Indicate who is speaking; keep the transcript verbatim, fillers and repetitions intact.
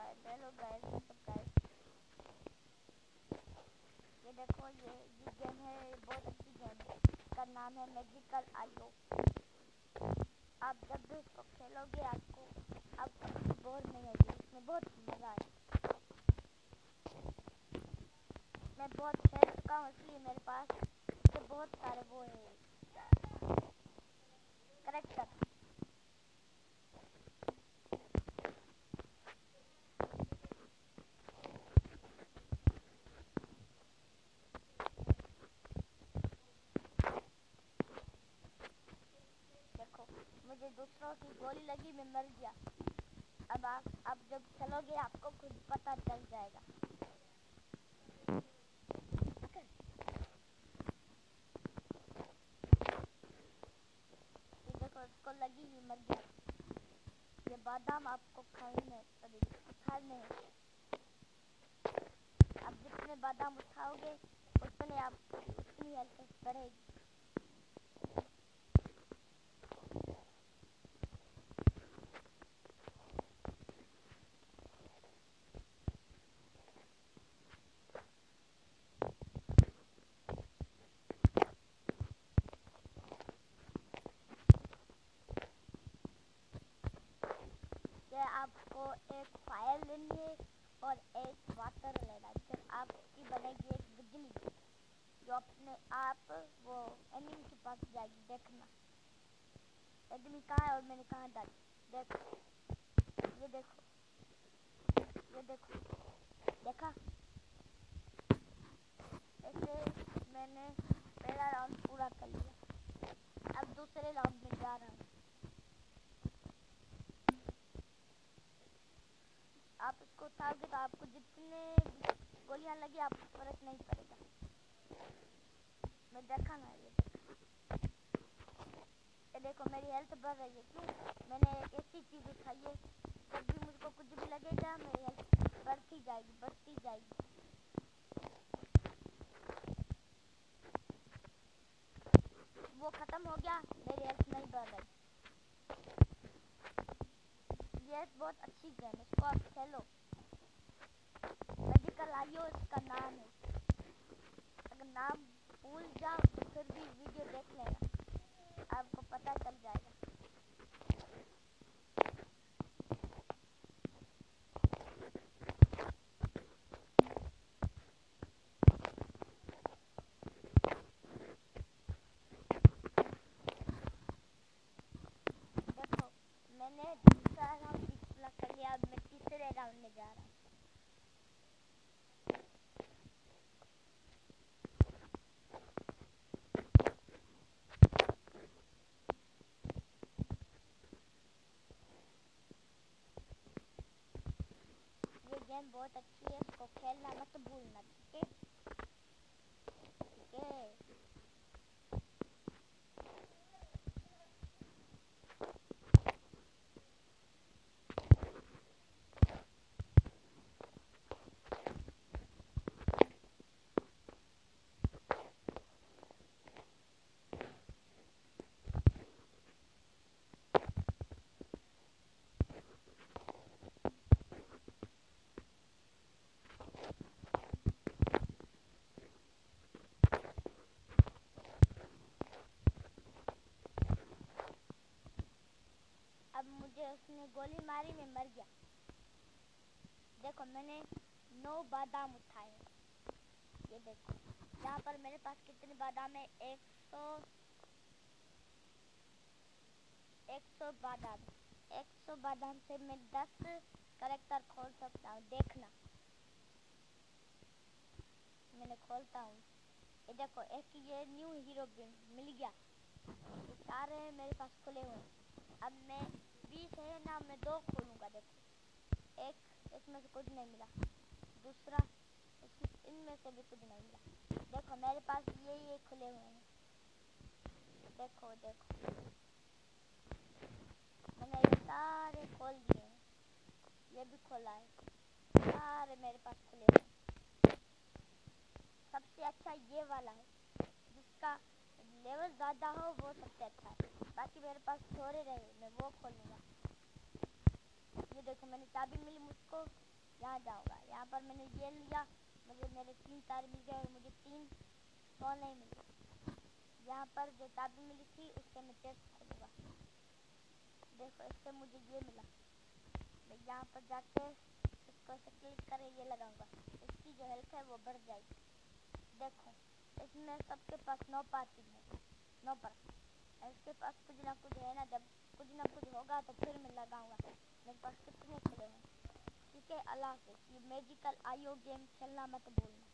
Speaker 1: Guys, hello guys, सब guys, ये देखो, ये ये गेम है, बहुत अच्छी गेम है। इसका नाम है मैजिकल आयो। आप जब भी इसको खेलोगे आपको आप कभी बोर नहीं होगी, इसमें बहुत मज़ा है। मैं बहुत खेल चुका हूँ इसलिए मेरे पास इसके बहुत सारे वो है करेक्टर। देखो, मुझे दूसरों की गोली लगी, मैं मर गया। अब आप आप जब चलोगे आपको खुद पता चल जाएगा। ये देखो, इसको लगी, ये मर गया। ये बादाम आपको खाने उठाने हैं। आप जितने बादाम उठाओगे उतने आप उतनी हेल्थ बढ़ेगी। ये आपको एक फायर लेनी है और एक वाटर लेना है, फिर आपकी बनेगी एक बिजली जो अपने आप वो एनिमी के पास जाएगी। देखना एनिमी कहाँ है और मैंने कहाँ डाली। देखो, ये देखो, ये देखो, देखा। ऐसे मैंने पहला राउंड पूरा कर लिया। अब दूसरे राउंड में जा रहा हूँ। आप इसको उठाओगे तो आपको जितने गोलियां लगी आपको फर्क नहीं पड़ेगा। मैं देखा ना, ये ये देखो मेरी हेल्थ बढ़ रही है। क्यों? मैंने एक ऐसी चीज़ उठाई है, जब भी मुझको कुछ भी लगेगा मेरी हेल्थ बढ़ती जाएगी, बढ़ती जाएगी। वो खत्म हो गया, मेरी हेल्थ नहीं बढ़ रही। ये बहुत अच्छी गेम है, इसको आप खेलो। मैजिकल आयो इसका नाम है। अगर नाम भूल जाओ तो फिर भी वीडियो देख लेना, आपको पता चल जाएगा। देखो, मैंने दूसरा राउंड भी पूरा कर लिया, अब मैं तीसरे राउंड में जा रहा हूँ। ये गेम बहुत अच्छी है, इसको खेलना मत भूलना, ठीक है? ठीक है। अब मुझे उसने गोली मारी, मैं मर गया। देखो, मैंने नौ बादाम उठाए। ये देखो, यहाँ पर मेरे पास कितने बादाम है? एक सौ एक सौ बादाम। एक सौ बादाम से मैं दस करेक्टर खोल सकता हूँ। देखना, मैंने खोलता हूँ। ये देखो, एक ये न्यू हीरो मिल गया। ये सारे मेरे पास खुले हुए हैं। अब मैं बीस है ना, मैं दो खोलूँगा। देखो, एक इसमें से कुछ नहीं मिला, दूसरा इनमें से भी कुछ नहीं मिला। देखो, मेरे पास ये ये खुले हुए हैं। देखो देखो, मैंने ये सारे खोल दिए हैं, ये भी खोला है, सारे मेरे पास खुले हुए हैं। सबसे अच्छा ये वाला है, जिसका लेवल ज़्यादा हो वो सबसे अच्छा है। बाकी मेरे पास थोड़े रहे, मैं वो खोलूँगा। ये देखो, मैंने चाबी मिली मुझको, यहाँ जाऊँगा। यहाँ पर मैंने ये लिया, मुझे मेरे तीन तार मिल गए और मुझे तीन सौ नहीं मिल गए। यहाँ पर जो चाबी मिली थी उससे मैं चेस्ट खोलूँगा। देखो इससे मुझे ये मिला। मैं यहाँ पर जाके इसको ऐसे क्लिक करे ये लगाऊंगा, इसकी जो हेल्थ है वो बढ़ जाएगी। देखो इसमें सबके पास नो पासिंग है, नो पर इसके पास कुछ ना कुछ है ना, जब कुछ ना कुछ होगा तो फिर मैं लगाऊंगा। मेरे पास कितने खुले हैं। ठीक है, अल्लाह हाफिज़। ये मैजिकल आईओ गेम खेलना मत भूलना।